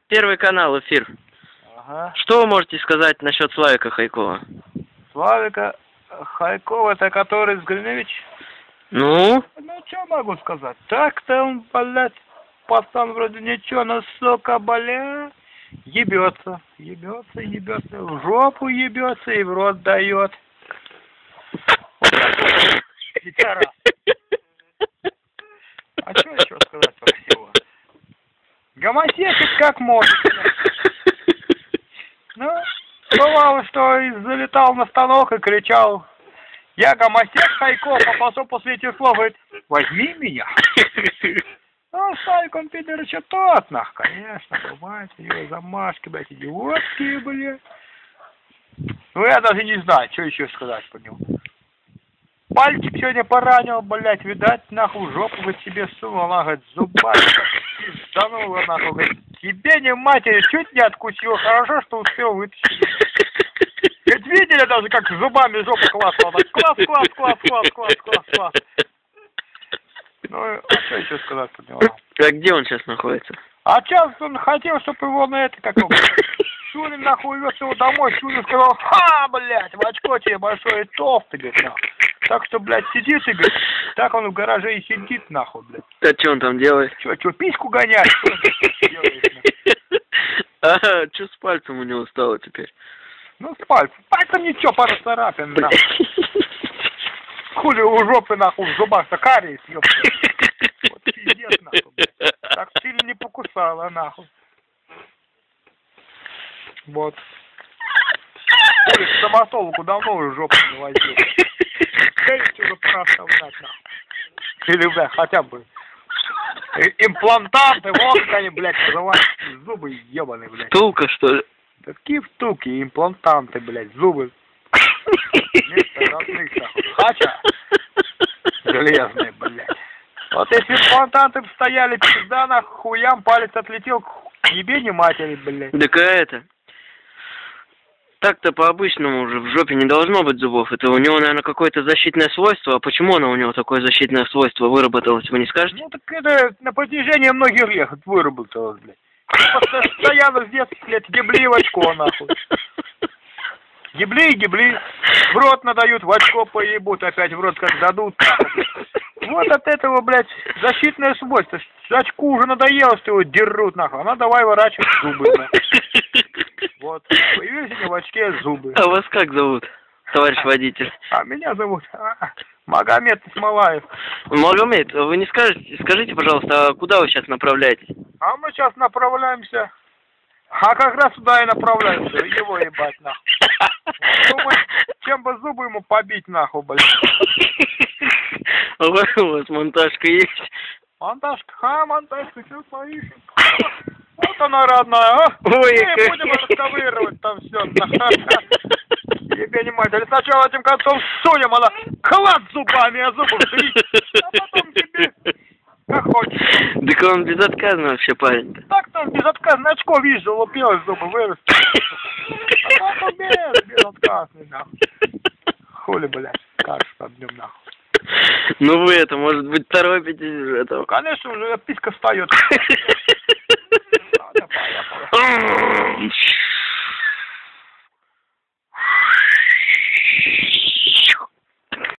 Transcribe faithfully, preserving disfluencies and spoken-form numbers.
Первый канал, эфир. Ага. Что вы можете сказать насчет Славика Хайкова? Славика Хайкова, это который Сгриневич? Ну? Ну, что могу сказать? Так-то он, блядь, пацан вроде ничего, но, сука, бля, ебется, ебется, ебется, в жопу ебется и в рот дает. Вот такой пидорас. А что еще сказать про всего? Гомосексуал как может. Ну, бывало, что и залетал на станок и кричал: «Я гомосексуал Хайков», а потом после этих слов говорит: «Возьми меня». Ну, Славик, он пидор еще тот, нах, конечно, бывает, его замашки, блядь, идиотские, блядь. Ну, я даже не знаю, что еще сказать по нему. Пальчик сегодня поранил, блядь, видать, нахуй, жопу бы себе сунул, она, говорит, зубами пизданула, нахуй, говорит, тебе не матери, чуть не откусил, хорошо, что успел вытащить. Ведь видели даже, как зубами жопу классала, класс, класс, класс, класс, класс, класс, класс. Ну, а что еще сказать по нему? А где он сейчас находится? А сейчас он хотел, чтобы его на это, как его, Шунин, нахуй, вез его домой, Шунин сказал: «Ха, блядь, в очко тебе большое и толстый», говорит, нахуй. Так что, блядь, сидит и, говорит, так он в гараже и сидит, нахуй, блядь. А что он там делает? Че, че, письку гоняет? А, что с пальцем у него стало теперь? Ну, с пальцем. Пальцем ничего, пара царапин, нахуй. Хули у жопы, нахуй, в зубах-то кариес, ёпта. Вот пиздец, нахуй, блядь. Так сильно не покусала, нахуй. Вот. Хули, стоматологу давно уже жопу не возил. Конечно, уже пора оставлять, нахуй. Или, блядь, хотя бы имплантанты, вот как они, блядь, называются. Зубы ебаные, блядь. Втулка, что ли? Какие втулки, имплантанты, блядь, зубы. Вместо родных, нахуй. Хача. Железные, блядь. Вот если имплантанты бы стояли, пизда, нахуй, хуям палец отлетел к ебени матери, блядь. Так а это... Так-то по-обычному уже в жопе не должно быть зубов. Это у него, наверное, какое-то защитное свойство. А почему оно у него такое защитное свойство выработалось, вы не скажете? Ну так это на протяжении многих лет выработалось, блядь. Постоянно с детских лет ебли в очко, нахуй. Ебли и ебли. В рот надают, в очко поебут, опять в рот как дадут. Вот от этого, блядь, защитное свойство. Очку уже надоело, что его дерут, нахуй. Она давай ворачивать зубы, нахуй. Вот. Появились у него в очке зубы. А вас как зовут, товарищ водитель? А меня зовут а, Магомед Исмалаев. Магомед, вы не скажете, скажите, пожалуйста, а куда вы сейчас направляетесь? А мы сейчас направляемся. А как раз сюда и направляемся. Его ебать, нахуй. Думаю, чем бы зубы ему побить, нахуй, блядь. У вас монтажка есть? Монтажка, а, монтажка, все своишь. Вот она, родная, а? Ой, не будем расковыривать там все. Тебе не мать. Или сначала этим концом сунем, она клад зубами, а зубы вжить. А потом тебе как хочешь. Так он безотказный вообще парень. Так-то он безотказный. Очко, видишь, залупилось, зубы вырастет. А потом без, безотказный, нахуй. Хули, блядь, скажешь под днем, нахуй. Ну вы это, может быть, торопитесь уже этого? Конечно, уже писька встает.